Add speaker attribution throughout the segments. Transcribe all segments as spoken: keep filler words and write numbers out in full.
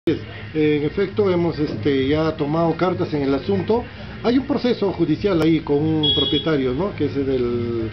Speaker 1: En efecto, hemos este, ya tomado cartas en el asunto. Hay un proceso judicial ahí con un propietario, ¿no? Que es el del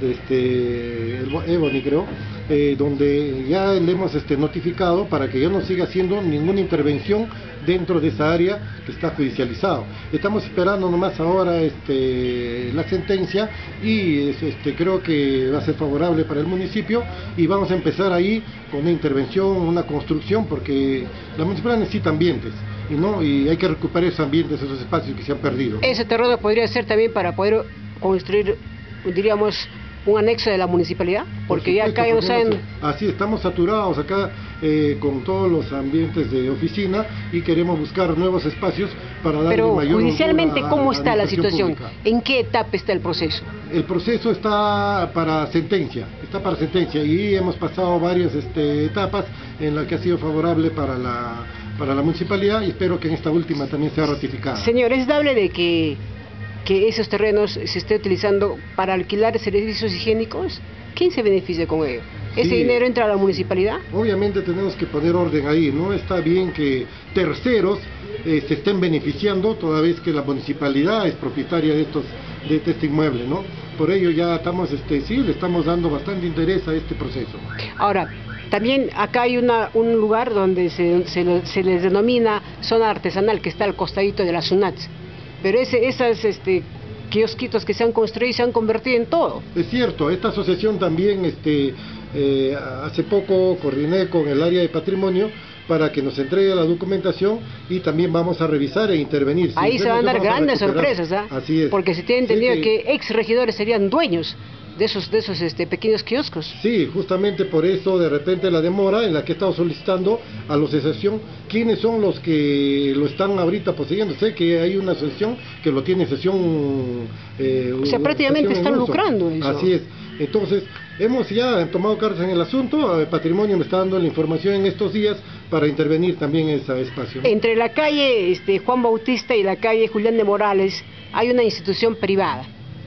Speaker 1: este, el Ebony, creo, eh, donde ya le hemos este, notificado para que ya no siga haciendo ninguna intervención dentro de esa área que está judicializado. Estamos esperando nomás ahora este, la sentencia y este, creo que va a ser favorable para el municipio y vamos a empezar ahí con una intervención, una construcción, porque la municipalidad necesita ambientes. Y, no, y hay que recuperar esos ambientes, esos espacios que se han perdido.
Speaker 2: Ese terreno podría ser también para poder construir, diríamos, un anexo de la municipalidad, porque Por supuesto, ya acá no saben...
Speaker 1: Así, estamos saturados acá eh, con todos los ambientes de oficina y queremos buscar nuevos espacios para darle
Speaker 2: Pero
Speaker 1: mayor...
Speaker 2: Pero judicialmente, a, ¿cómo a está la situación?
Speaker 1: Pública.
Speaker 2: ¿En qué etapa está el proceso?
Speaker 1: El proceso está para sentencia, está para sentencia y hemos pasado varias este, etapas en las que ha sido favorable para la... para la municipalidad y espero que en esta última también sea ratificada.
Speaker 2: Señor, ¿es dable de que, que esos terrenos se esté utilizando para alquilar servicios higiénicos? ¿Quién se beneficia con ello? ¿Ese sí, dinero entra a la municipalidad?
Speaker 1: Obviamente tenemos que poner orden ahí, no está bien que terceros eh, se estén beneficiando toda vez que la municipalidad es propietaria de estos de este inmueble, ¿no? Por ello ya estamos, este, sí, le estamos dando bastante interés a este proceso.
Speaker 2: Ahora, también acá hay una, un lugar donde se, se, se les denomina zona artesanal, que está al costadito de la SUNATS, pero ese, esas este, kiosquitos que se han construido y se han convertido en todo.
Speaker 1: Es cierto, esta asociación también, este, eh, hace poco coordiné con el área de patrimonio para que nos entregue la documentación y también vamos a revisar e intervenir.
Speaker 2: Ahí se van a dar grandes sorpresas, ¿eh?
Speaker 1: Así es.
Speaker 2: Porque se tiene entendido sí, que... que ex regidores serían dueños de esos, de esos este, pequeños kioscos.
Speaker 1: Sí, justamente por eso de repente la demora en la que he estado solicitando a la asociación quiénes son los que lo están ahorita poseyendo. Sé que hay una asociación que lo tiene en sesión...
Speaker 2: Eh, o sea, prácticamente están lucrando eso.
Speaker 1: Así es. Entonces, hemos ya tomado cartas en el asunto, el patrimonio me está dando la información en estos días para intervenir también en ese espacio.
Speaker 2: Entre la calle este, Juan Bautista y la calle Julián de Morales hay una institución privada.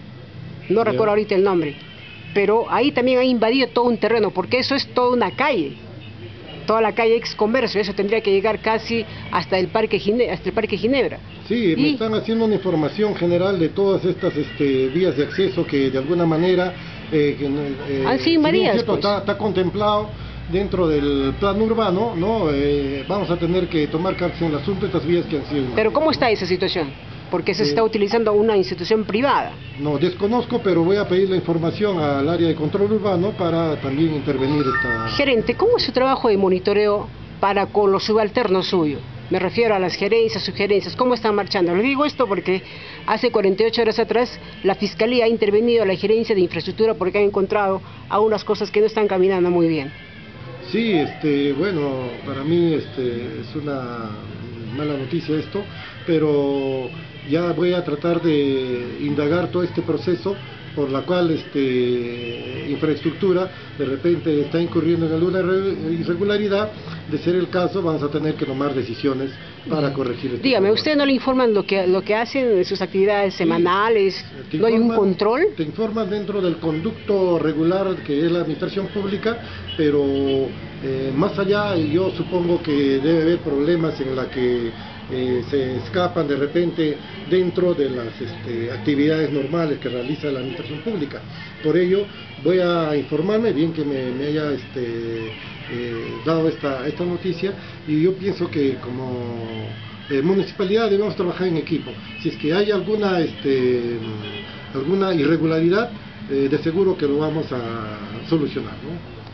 Speaker 2: No Bien. recuerdo ahorita el nombre, pero ahí también han invadido todo un terreno, porque eso es toda una calle, toda la calle ex comercio, eso tendría que llegar casi hasta el Parque Ginebra, hasta el Parque Ginebra.
Speaker 1: Sí,
Speaker 2: y...
Speaker 1: me están haciendo una información general de todas estas este, vías de acceso que de alguna manera eh, que, eh,
Speaker 2: han sido invadidas,
Speaker 1: cierto,
Speaker 2: pues.
Speaker 1: está, está contemplado dentro del plan urbano, ¿no? Eh, vamos a tener que tomar cartas en el asunto, estas vías que han sido invadidas.
Speaker 2: Pero ¿cómo está esa situación? Porque se eh, está utilizando una institución privada.
Speaker 1: No, desconozco, pero voy a pedir la información al área de control urbano para también intervenir esta...
Speaker 2: Gerente, ¿cómo es su trabajo de monitoreo para con los subalternos suyos? Me refiero a las gerencias, sugerencias, ¿cómo están marchando? Le digo esto porque hace cuarenta y ocho horas atrás la Fiscalía ha intervenido a la gerencia de infraestructura porque han encontrado algunas cosas que no están caminando muy bien.
Speaker 1: Sí, este, bueno, para mí este, es una mala noticia esto, pero ya voy a tratar de indagar todo este proceso por la cual este, infraestructura de repente está incurriendo en alguna irregularidad. De ser el caso, vamos a tener que tomar decisiones para corregir esto.
Speaker 2: Dígame, ¿usted no le informan lo que, lo que hacen en sus actividades semanales? Sí, ¿no hay un control?
Speaker 1: Te informan dentro del conducto regular que es la administración pública, pero eh, más allá yo supongo que debe haber problemas en la que Eh, se escapan de repente dentro de las este, actividades normales que realiza la administración pública. Por ello voy a informarme, bien que me, me haya este, eh, dado esta, esta noticia, y yo pienso que como eh, municipalidad debemos trabajar en equipo. Si es que hay alguna, este, alguna irregularidad, eh, de seguro que lo vamos a solucionar, ¿no?